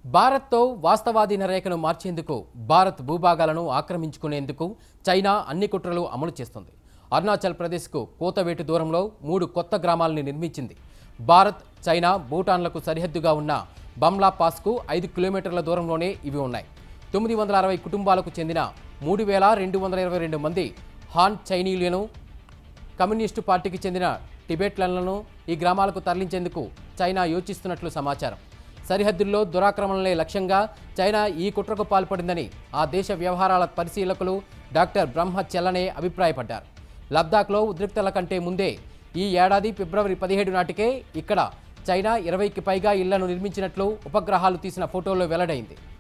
భారత్తో వాస్తవాధీన రేఖను మార్చేందుకు భారత్ భూభాగాలను ఆక్రమించుకునేందుకు చైనా అన్ని కుట్రలు అమలు చేస్తుంది. అరుణాచల్ ప్రదేశ్కు కోతవేటు దూరంలో 3 కొత్త గ్రామాలను నిర్మించింది. భారత్, చైనా, భూటాన్లకు సరిహద్దుగా ఉన్న బంగ్లా పాస్కు 5 కిలోమీటర్ల దూరంలోనే ఇవి ఉన్నాయి. 960 కుటుంబాలకు చెందిన 3222 మంది హాన్ చైనీయులను, కమ్యూనిస్టు పార్టీకి చెందిన టిబెట్లను ఈ గ్రామాలకు తరలించేందుకు చైనా యోచిస్తున్నట్లు సమాచారం. సరిహద్దుల్లో దురాక్రమణలే లక్ష్యంగా చైనా ఈ కుట్రకు పాల్పడిందని ఆ దేశ వ్యవహారాల పరిశీలకులు డాక్టర్ బ్రహ్మ చెల్లనే అభిప్రాయపడ్డారు. లద్దాఖ్లో ఉద్రిక్తల కంటే ముందే ఈ ఏడాది ఫిబ్రవరి 17 నాటికే ఇక్కడ చైనా 20కి పైగా ఇళ్లను నిర్మించినట్లు ఉపగ్రహాలు తీసిన ఫోటోల్లో వెల్లడైంది.